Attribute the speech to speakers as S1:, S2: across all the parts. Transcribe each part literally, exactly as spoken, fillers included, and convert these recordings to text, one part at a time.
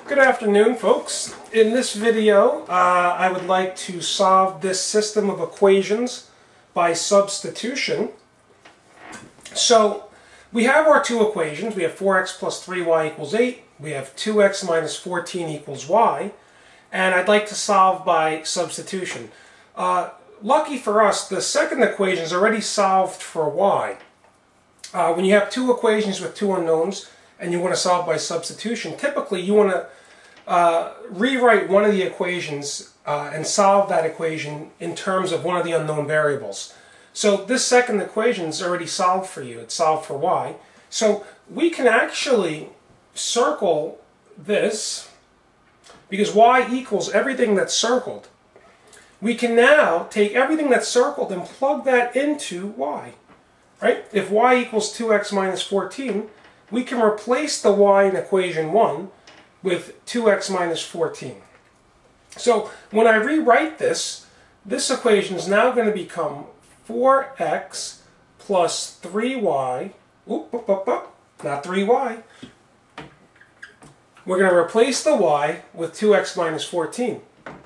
S1: Good afternoon, folks. In this video, uh, I would like to solve this system of equations by substitution. So, we have our two equations. We have four x plus three y equals eight. We have two x minus fourteen equals y. And I'd like to solve by substitution. Uh, lucky for us, the second equation is already solved for y. Uh, when you have two equations with two unknowns, and you want to solve by substitution, typically you want to uh, rewrite one of the equations uh, and solve that equation in terms of one of the unknown variables. So this second equation is already solved for you. It's solved for y. So we can actually circle this because y equals everything that's circled. We can now take everything that's circled and plug that into y. Right? If y equals two x minus fourteen, we can replace the y in equation one with two x minus fourteen. So when I rewrite this, this equation is now going to become four x plus three y, oop, oop, oop, oop, not three y. We're going to replace the y with two x minus fourteen.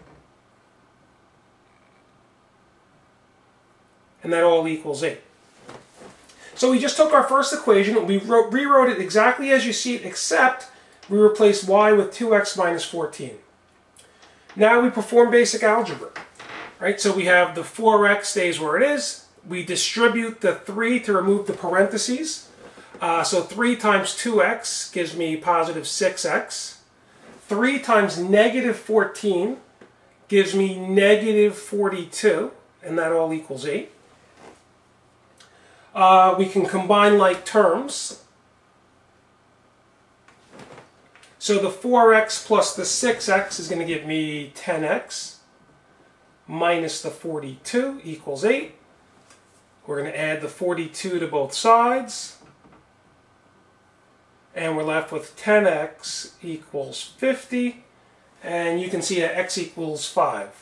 S1: And that all equals eight. So we just took our first equation and we wrote, rewrote it exactly as you see it, except we replaced y with two x minus fourteen. Now we perform basic algebra. Right? So we have the four x stays where it is. We distribute the three to remove the parentheses. Uh, so three times two x gives me positive six x. three times negative fourteen gives me negative forty-two, and that all equals eight. Uh, we can combine like terms. So the four x plus the six x is going to give me ten x minus the forty-two equals eight. We're going to add the forty-two to both sides. And we're left with ten x equals fifty. And you can see that x equals five.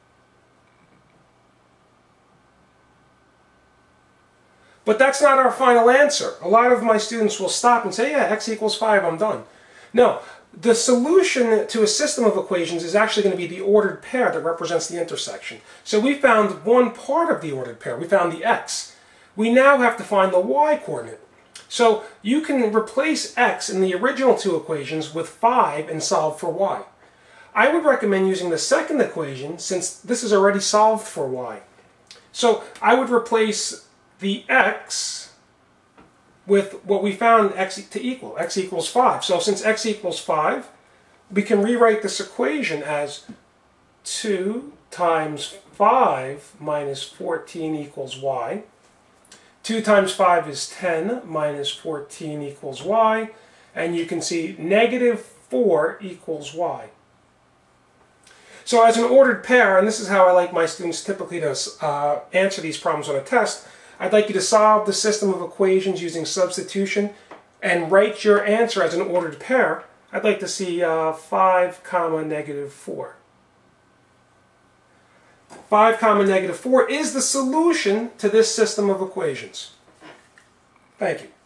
S1: But that's not our final answer. A lot of my students will stop and say, yeah, x equals five, I'm done. No, the solution to a system of equations is actually going to be the ordered pair that represents the intersection. So we found one part of the ordered pair. We found the x. We now have to find the y coordinate. So you can replace x in the original two equations with five and solve for y. I would recommend using the second equation since this is already solved for y. So I would replace the x with what we found x to equal. X equals five. So since x equals five, we can rewrite this equation as two times five minus fourteen equals y. two times five is ten minus fourteen equals y. And you can see negative four equals y. So as an ordered pair, and this is how I like my students typically to uh, answer these problems on a test, I'd like you to solve the system of equations using substitution and write your answer as an ordered pair. I'd like to see uh, five comma negative four. five comma negative four is the solution to this system of equations. Thank you.